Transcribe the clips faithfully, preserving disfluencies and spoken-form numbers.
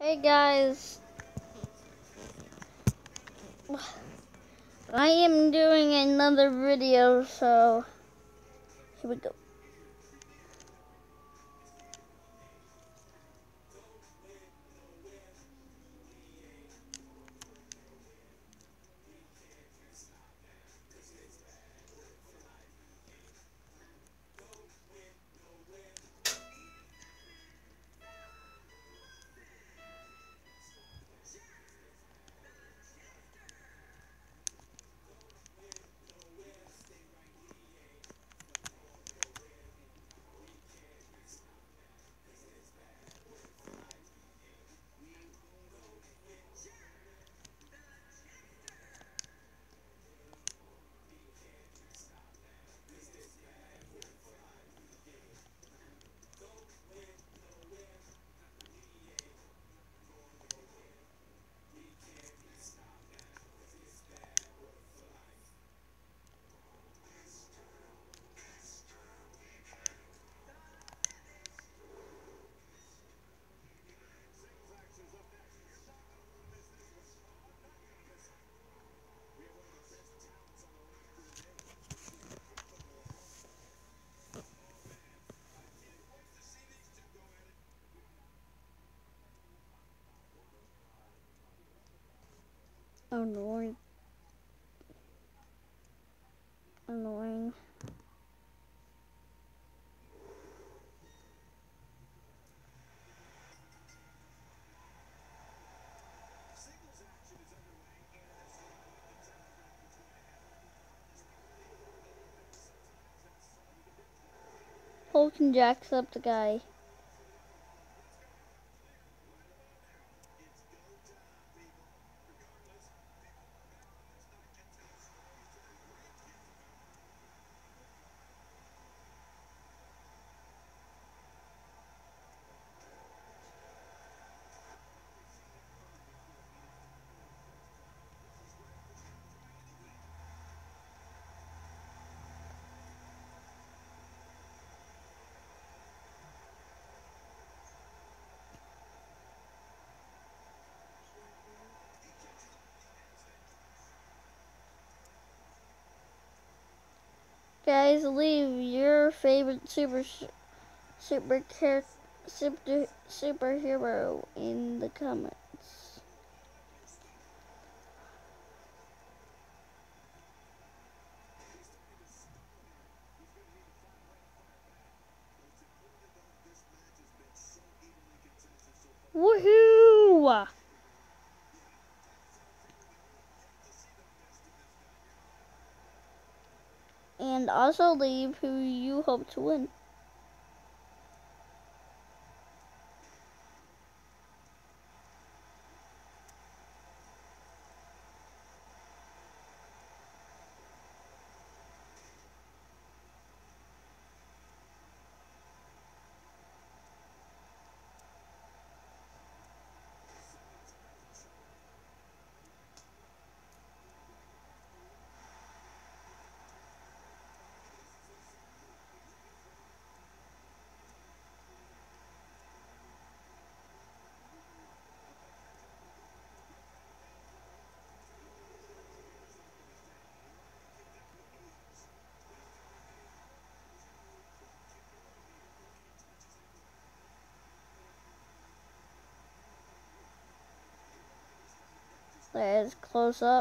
Hey guys, I am doing another video, so here we go. Annoying. Annoying. Holton jacks up the guy. Guys, leave your favorite super super char super superhero in the comments. Woohoo! And also leave who you hope to win. Let's close up.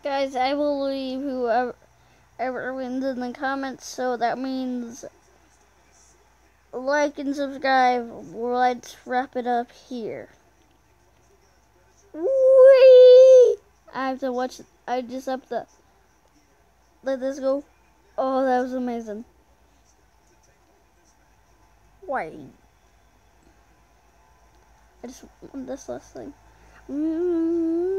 Guys, I will leave whoever ever wins in the comments, so that means like and subscribe. Let's wrap it up here. Whee! I have to watch. I just have to let this go. Oh, that was amazing. Wait. I just want this last thing. Mm-hmm.